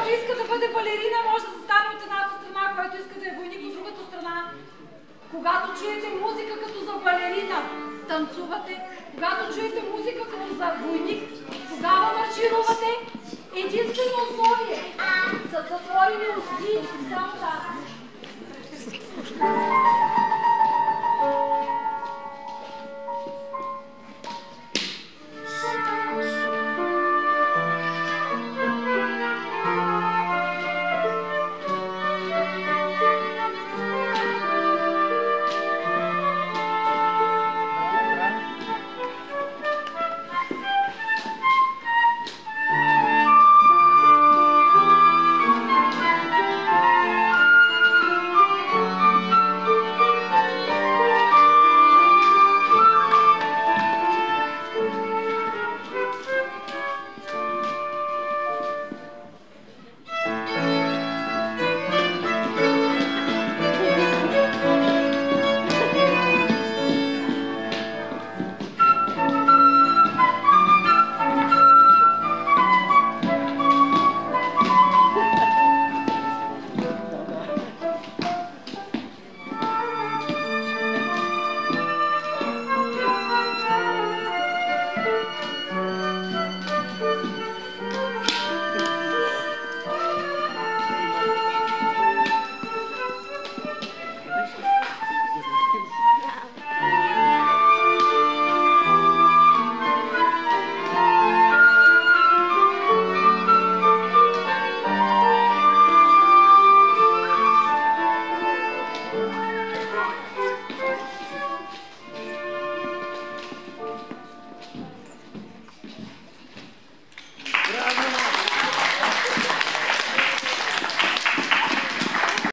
Който иска да бъде балерина, може да застане от едната страна, който иска да е войник от другата страна. Когато чуете музика като за балерина, танцувате. Когато чуете музика като за войник, тогава марширувате. Единствено условие, с затворени устни, само